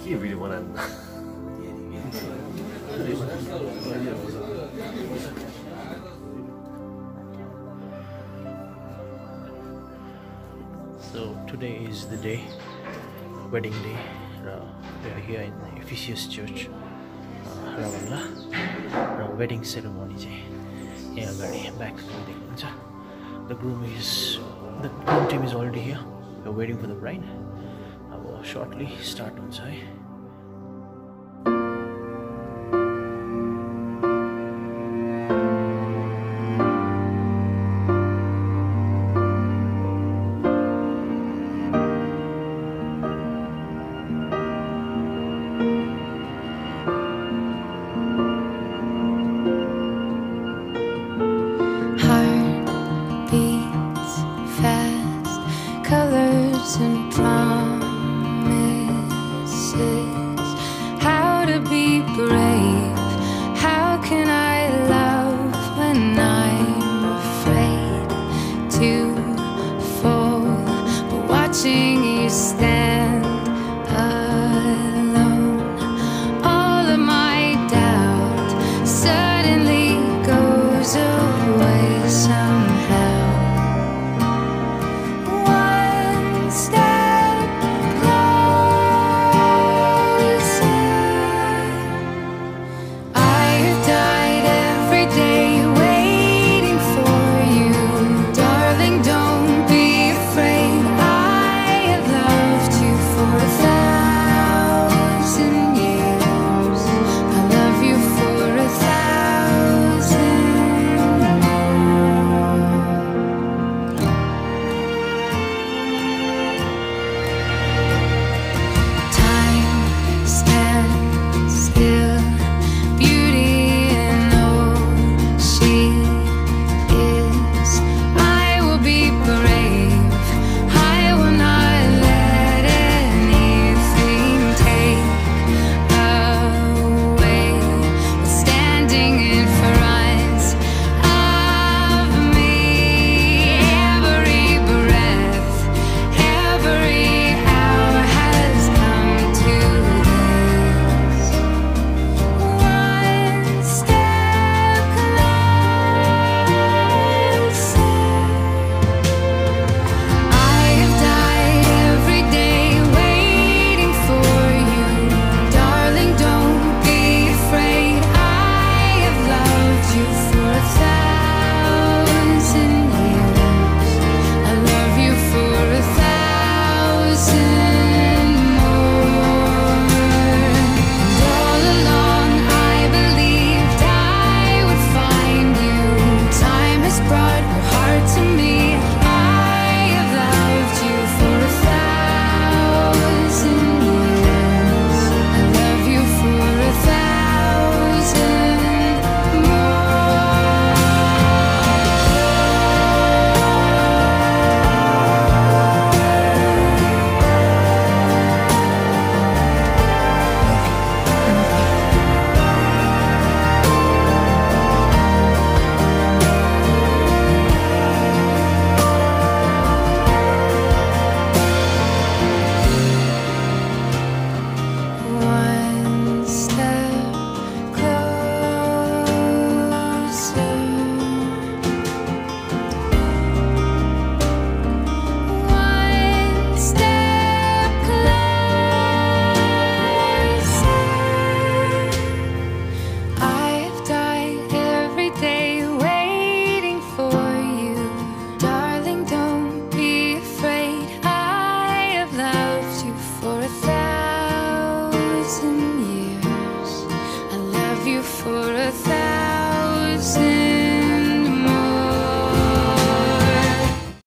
के भिडियो बनाउनु So today is the day, wedding day. We are here in Ephesus Church. Wedding ceremony back. The groom team is already here. We are waiting for the bride. I will shortly start on side. And promises, how to be brave, how can I love when I'm afraid to fall, but watching you stand alone, all of my doubt suddenly goes away somehow. For 1,000